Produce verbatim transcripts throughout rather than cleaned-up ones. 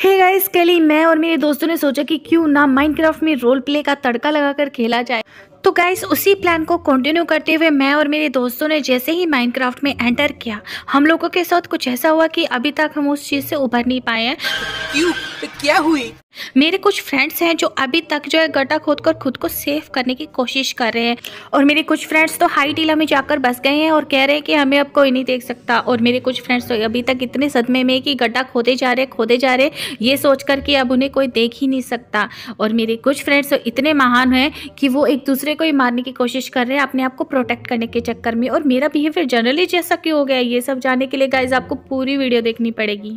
Hey guys, कल ही मैं और मेरे दोस्तों ने सोचा कि क्यों ना माइनक्राफ्ट में रोल प्ले का तड़का लगाकर खेला जाए। तो गाइस, उसी प्लान को कंटिन्यू करते हुए मैं और मेरे दोस्तों ने जैसे ही माइनक्राफ्ट में एंटर किया, हम लोगों के साथ कुछ ऐसा हुआ कि अभी तक हम उस चीज़ से उभर नहीं पाए हैं। क्यों? क्या हुई? मेरे कुछ फ्रेंड्स हैं जो अभी तक जो है गड्ढा खोदकर खुद को सेव करने की कोशिश कर रहे हैं, और मेरे कुछ फ्रेंड्स तो हाई टीला में जाकर बस गए हैं और कह रहे हैं कि हमें अब कोई नहीं देख सकता। और मेरे कुछ फ्रेंड्स तो अभी तक इतने सदमे में कि गड्ढा खोदे जा रहे खोदे जा रहे ये सोचकर कि अब उन्हें कोई देख ही नहीं सकता। और मेरे कुछ फ्रेंड्स तो इतने महान हैं कि वो एक दूसरे को ही मारने की कोशिश कर रहे हैं अपने आप को प्रोटेक्ट करने के चक्कर में। और मेरा बिहेवियर जनरली जैसा क्यों हो गया, ये सब जानने के लिए गाइज आपको पूरी वीडियो देखनी पड़ेगी।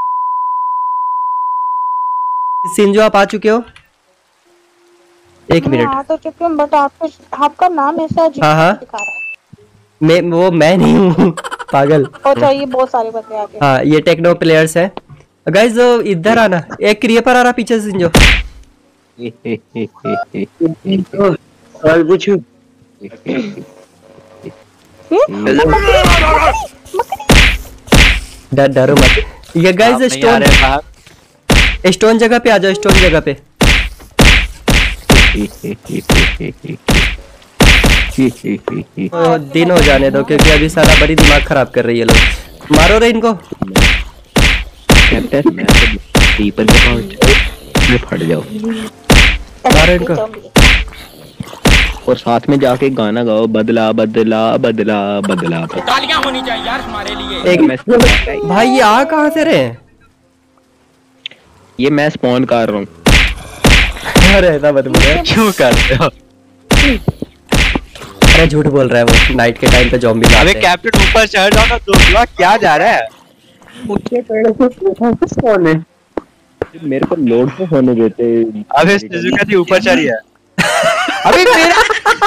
सिंजो, आप आ चुके हो? एक मिनट। आ तो चुके हूँ, बट आपको आपका नाम ऐसा अजीब हाँ हाँ दिखा रहा है। मैं वो मैं नहीं हूँ पागल। और चाहिए बहुत सारे बंदे आगे। हाँ, ये टेक्नो प्लेयर्स है। गाइस इधर आना, एक क्रिएपर आ रहा पीछे से। सिंजो सवाल पूछूं? डर डरो मत। ये गाइस स्टोन स्टोन जगह पे आ जाओ, स्टोन जगह पे। दिन हो जाने दो, क्योंकि अभी सारा बड़ी दिमाग खराब कर रही है लोग। मारो रे इनको। कैप्टन मैं तो टीपर के पास में फट जाओ। मारो इनको। और साथ में जाके गाना गाओ, बदला बदला बदला बदला। तालियां होनी चाहिए यार हमारे लिए। एक मैसेज भाई, ये आ कहाँ से रहे? ये मैं स्पॉन कर रहा हूँ। अरे ऐसा मत बोलो, क्यों कर रहे हो? अरे झूठ बोल रहा है वो, नाइट के टाइम पे ज़ॉम्बी आते हैं। अबे कैप्टन ऊपर चढ़ जाओ ना, दोस्तों क्या जा रहा है? मुझे पेड़ से स्पॉन है। मेरे को लोड तो होने देते। अबे सुजुका जी ऊपर चढ़ी है। अबे मेरा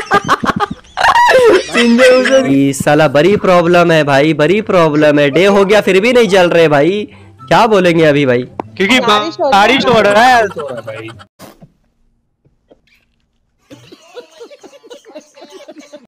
ये साला बड़ी प्रॉब्लम है भाई, बड़ी प्रॉब्लम है। डे हो गया फिर भी नहीं जल रहे भाई, क्या बोलेंगे अभी भाई? क्योंकि बारिश हो रहा है।